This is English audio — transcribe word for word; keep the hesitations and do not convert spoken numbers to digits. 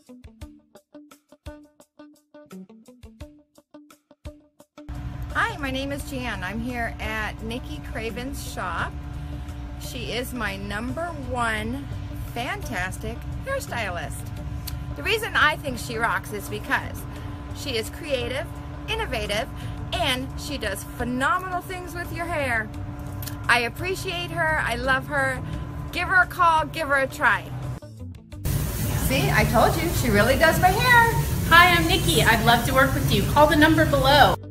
Hi, my name is Jan. I'm here at Nikki Craven's shop. She is my number one fantastic hairstylist. The reason I think she rocks is because she is creative, innovative, and she does phenomenal things with your hair. I appreciate her. I love her. Give her a call. Give her a try. See, I told you, she really does my hair. Hi, I'm Nikki. I'd love to work with you. Call the number below.